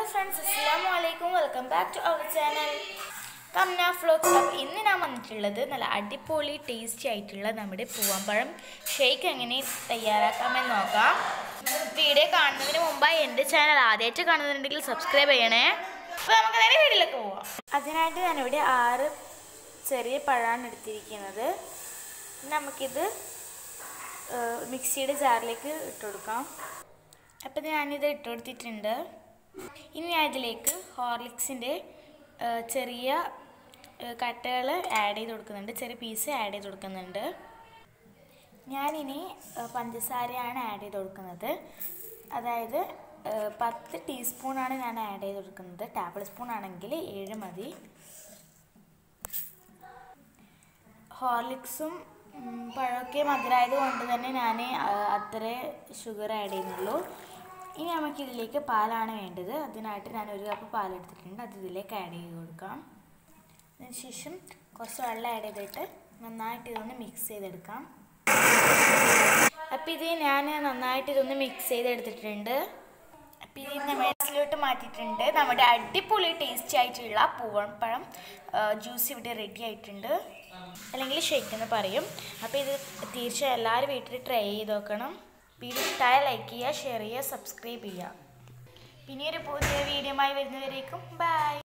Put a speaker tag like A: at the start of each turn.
A: friends, Assalamualaikum. Welcome back to our channel. Kamna Vlogs. ഇന്ന് ഞാൻ വന്നിട്ടുള്ളത് നല്ല അടിപൊളി ടേസ്റ്റി ആയിട്ടുള്ള നമ്മുടെ പൂവമ്പഴം ഷേക്ക് എങ്ങനെ തയ്യാറാക്കാമെന്ന് നോക്കാം. വീഡിയോ കാണുന്നതിന് മുമ്പായി എൻ്റെ ചാനൽ ആദ്യമായിട്ട് കാണുന്നുണ്ടെങ്കിൽ സബ്സ്ക്രൈബ് ചെയ്യണേ. അപ്പോൾ നമുക്ക് നേരെ വീഡിയോയിലേക്ക് പോവാം. അതിനായിട്ട് ഞാനിവിടെ 6 ചെറിയ പഴമാണ് എടുത്തിരിക്കുന്നത്. നമുക്കിത് മിക്സിയുടെ ജാറിലേക്ക് ഇട്ട് കൊടുക്കാം. അപ്പോൾ ഞാനിത് ഇട്ട് കൊടുത്തിട്ടുണ്ട്. ഇനി ഞാൻ ഇതിലേക്ക് ഹോർലിക്സിൻ്റെ ചെറിയ കട്ടകൾ ആഡ് ചെയ്ത് കൊടുക്കുന്നുണ്ട്, ചെറിയ പീസ് ആഡ് ചെയ്ത് കൊടുക്കുന്നുണ്ട്. ഞാനിനി പഞ്ചസാരയാണ് ആഡ് ചെയ്ത് കൊടുക്കുന്നത്. അതായത് 10 ടീസ്പൂണാണ് ഞാൻ ആഡ് ചെയ്ത് കൊടുക്കുന്നത്. ടേബിൾ സ്പൂൺ ആണെങ്കിൽ 7 മതി. ഹോർലിക്സും പഴമൊക്കെ മധുരമായത് കൊണ്ട് തന്നെ ഞാൻ അത്ര ഷുഗർ ആഡ് ചെയ്യുന്നുള്ളൂ. ഇനി നമുക്കിതിലേക്ക് പാലാണ് വേണ്ടത്. അതിനായിട്ട് ഞാൻ 1 കപ്പ് പാലെടുത്തിട്ടുണ്ട്. അത് ഇതിലേക്ക് ആഡ് ചെയ്ത് കൊടുക്കാം. അതിനുശേഷം കുറച്ച് വെള്ളം ആഡ് ചെയ്തിട്ട് നന്നായിട്ട് ഇതൊന്ന് മിക്സ് ചെയ്തെടുക്കാം. അപ്പോൾ ഇത് ഞാൻ നന്നായിട്ട് ഇതൊന്ന് മിക്സ് ചെയ്തെടുത്തിട്ടുണ്ട്. അപ്പോൾ ഇത് ഗ്ലാസ്സിലോട്ട് മാറ്റിയിട്ടുണ്ട്. നമ്മുടെ അടിപൊളി ടേസ്റ്റി ആയിട്ടുള്ള പൂവമ്പഴം ജ്യൂസ് ഇവിടെ റെഡി ആയിട്ടുണ്ട്, അല്ലെങ്കിൽ ഷേക്ക് എന്ന് പറയും. അപ്പോൾ ഇത് തീർച്ചയായും എല്ലാവരും വീട്ടിൽ ട്രൈ ചെയ്ത് നോക്കണം. വീഡിയോ ഇഷ്ടമായ ലൈക്ക് ചെയ്യുക, ഷെയർ ചെയ്യുക, സബ്സ്ക്രൈബ് ചെയ്യുക. പിന്നെ ഒരു പുതിയ വീഡിയോയുമായി വരുന്നവരേക്കും ബൈ.